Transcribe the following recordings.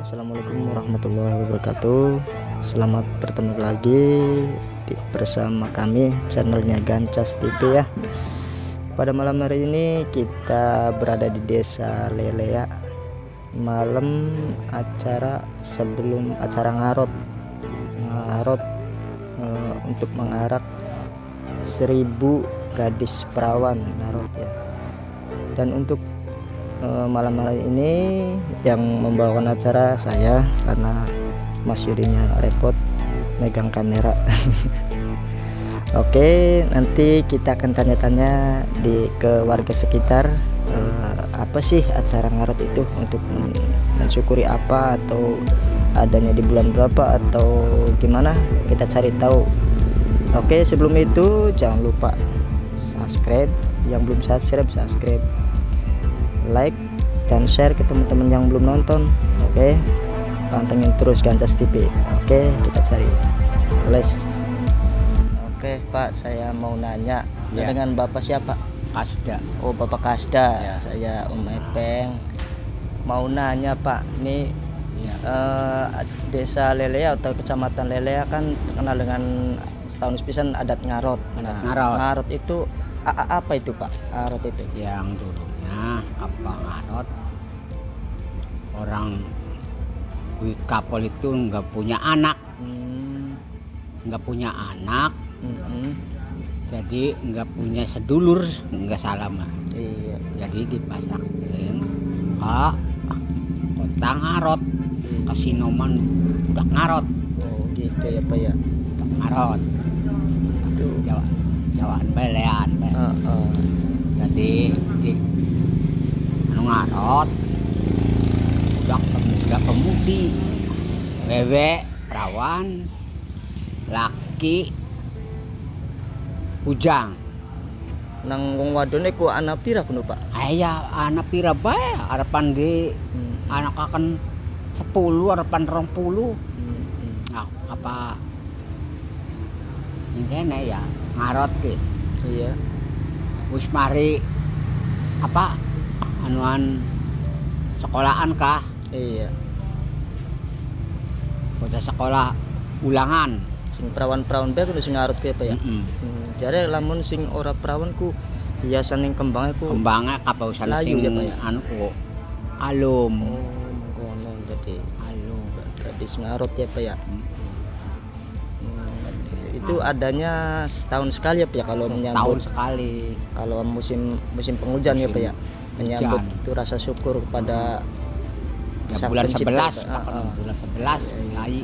Assalamualaikum warahmatullahi wabarakatuh. Selamat bertemu lagi bersama kami channelnya Gancas TV ya. Pada malam hari ini kita berada di Desa Lelea, malam acara sebelum acara ngarot untuk mengarak 1000 gadis perawan ngarot ya. Dan untuk malam hari ini yang membawakan acara saya, karena Mas Yudinya repot megang kamera. Oke, nanti kita akan tanya-tanya ke warga sekitar apa sih acara ngarot itu, untuk mensyukuri apa, atau adanya di bulan berapa, atau gimana, kita cari tahu. Oke, sebelum itu jangan lupa subscribe, yang belum subscribe, like dan share ke teman-teman yang belum nonton. Oke, pantengin terus Gancas TV. Oke, kita cari les. Oke Pak, saya mau nanya Ya. dengan Bapak siapa? Kasda. Oh, Bapak Kasda Ya. Saya Om Epeng. Mau nanya Pak, ini Ya. Desa Lelea atau Kecamatan Lelea kan terkenal dengan setahun sepisan adat ngarot. Adat ngarot. Ngarot itu apa itu Pak? Ngarot itu Yang dulunya apa ngarot, orang duit kapal itu nggak punya anak, jadi nggak punya sedulur, nggak salah mah. Iya. Jadi dipasakin kota ngarot, kasinoman udah ngarot, Oh gitu ya Pak ya. udah ngarot. Itu Jawaan belean. Jadi di ngarot udah pemuda pemudi, wewe perawan, laki bujang. nanggung wadone ku anak pira kuno Pak? Aya anak pira bae harapan di anak akan 10 harapan 20. Nah, apa ini ya ngarot ki. Iya. Wis mari apa anuan sekolahan kah? Iya. Udah sekolah ulangan. Sing perawan-perawan bae kudu sing ngarot ku ya Pak ya. Jare lamun sing ora perawan ku hiasan ning kembangnya ku Kembangnya kapausan layu sing ya, Pak ya? anu ku alum. ngono jadi Alum. gadis ngarot ya Pak ya. Itu adanya setahun sekali ya Pak ya, kalau Tahun menyambut sekali. kalau musim penghujan ya Pak ya, menyambut itu rasa syukur kepada Ya, Sang bulan Pencipta, 11, Pak. bulan 11 lagi.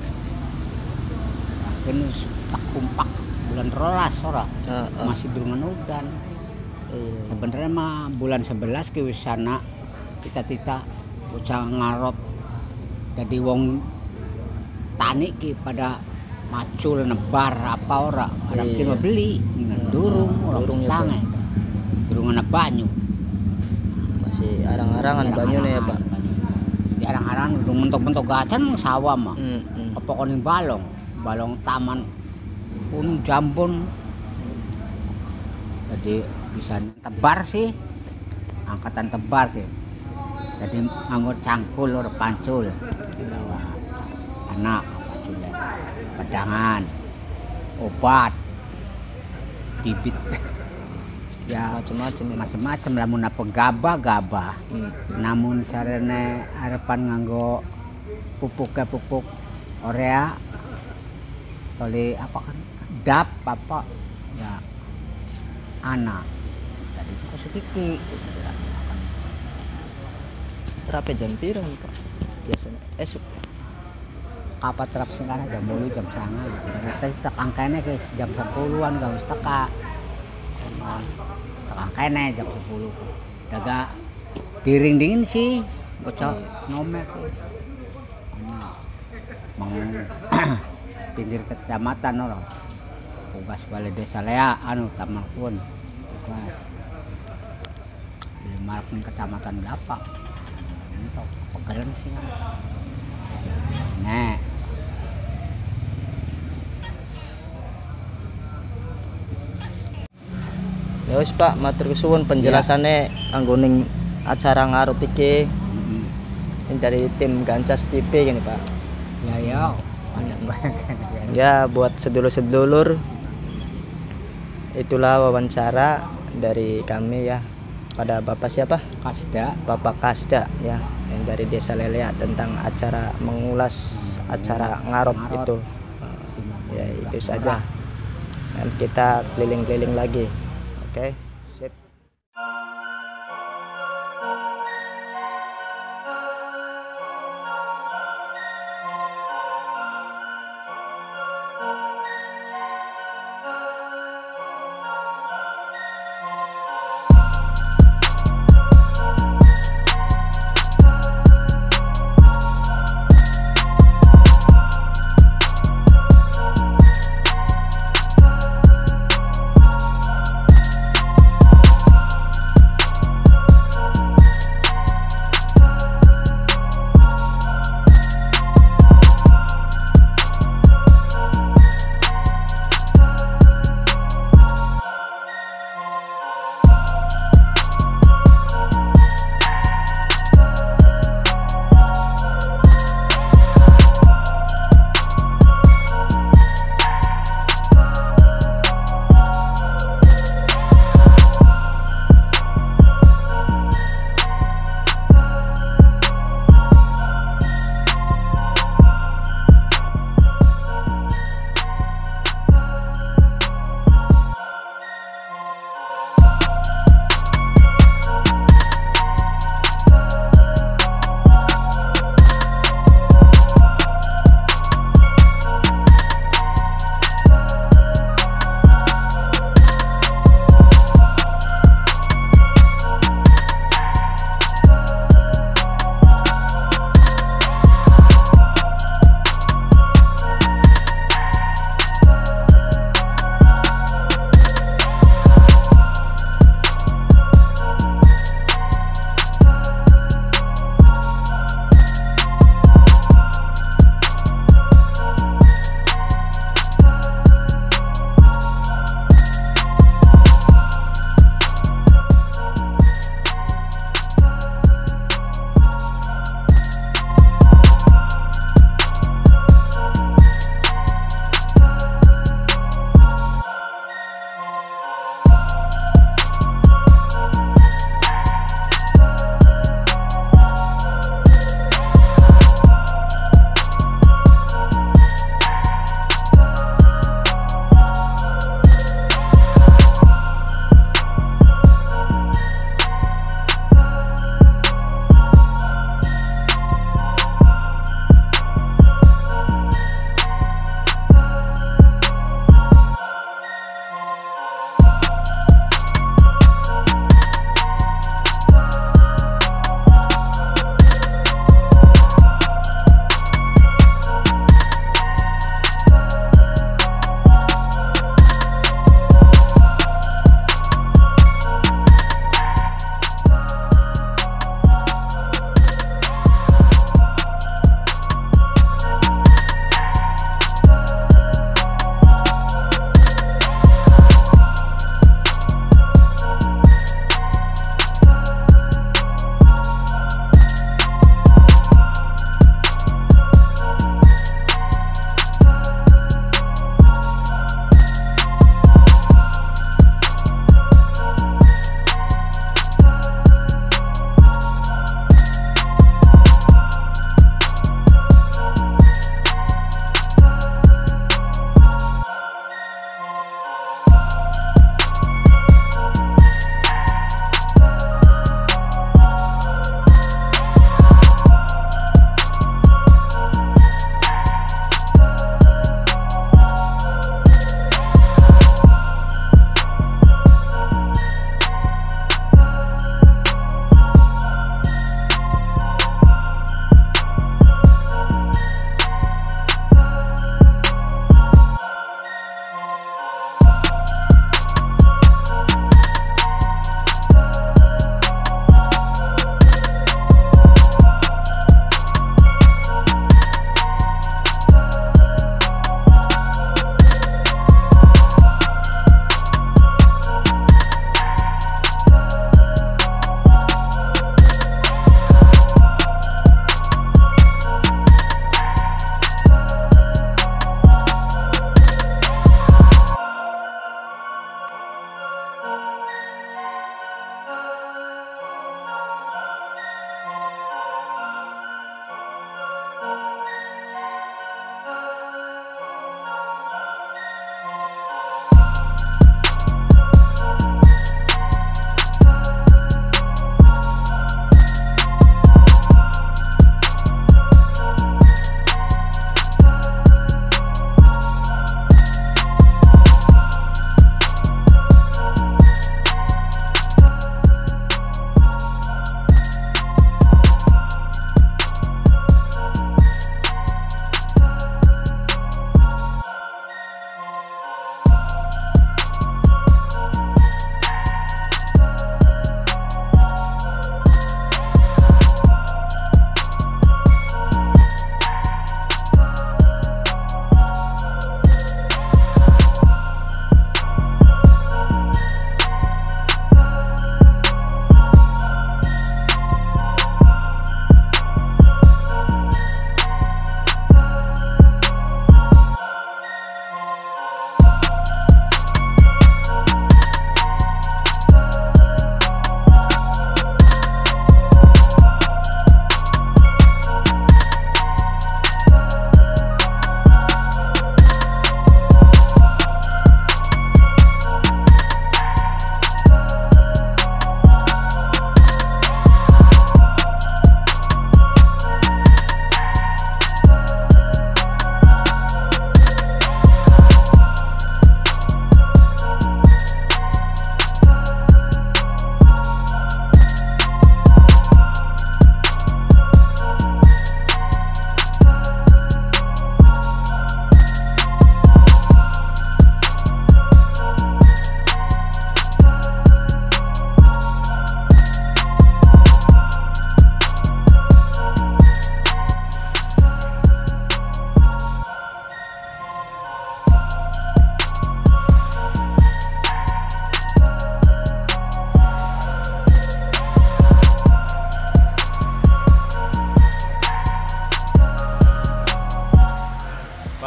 Mungkin tak kumpak bulan rolas ora. Masih durungan udan. Iya. Sebenarnya mah bulan 11 ke wisana kita bocah ngarot. Jadi wong tani ki pada macul nebar apa ora. Orang Iya. kira beli durung ora Durung ya, tange. Durungan banyu. Masih arang-arangan banyune ya Pak. Di arang-arang durung mentok-mentok gacan sawah mah. Pokoknya balong taman pun jambon. Jadi bisa tebar sih, angkatan tebar sih. Jadi nganggur cangkul atau pancul, anak pancul, pedangan, obat, bibit, ya macam-macam. Lamun apa gabah. Namun carane harapan nganggo pupuk urea, oleh apa kan dap apa ya anak. Jadi itu sedikit. Terape jam pira nih Pak biasanya? Esuk. Apa terap sekarang jam 10 jam 9. Ternyata tak angkanya ke jam 10-an gak usah teka. Tak angkanya jam 10. Daga diring-dingin sih. Bocah nomek. Mau pinggir kecamatan orang. Tugas balai desa Lea taman pun. Tugas. Di marking kecamatan berapa? Untuk pegalan sih. Nah. Ya wis Pak, matur suwun penjelasannya anggoning acara ngarut iki. Ini dari tim Gancas TV gini Pak. Ya banyak banget. Ya buat sedulur-sedulur, itulah wawancara dari kami ya pada Bapak siapa? Kasda. Bapak Kasda ya, yang dari Desa Leleak tentang acara mengulas acara ngarot itu. Ya itu saja. Dan kita keliling-keliling lagi. Oke, sip.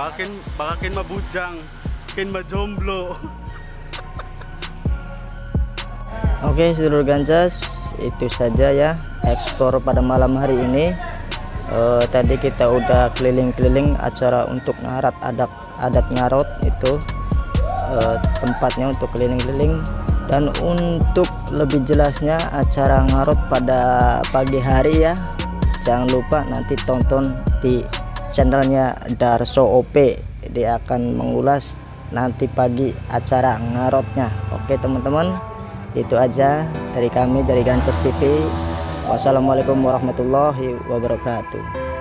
bakakin mabujang, kin majomblo. Oke, seluruh Gancas, itu saja ya eksplor pada malam hari ini. Tadi kita udah keliling-keliling acara untuk ngarat adat ngarot itu, tempatnya untuk keliling-keliling. Dan untuk lebih jelasnya acara ngarot pada pagi hari ya, jangan lupa nanti tonton di channelnya Darso OP, dia akan mengulas nanti pagi acara ngarotnya. Oke teman-teman, itu aja dari kami dari Gancas TV. Wassalamualaikum warahmatullahi wabarakatuh.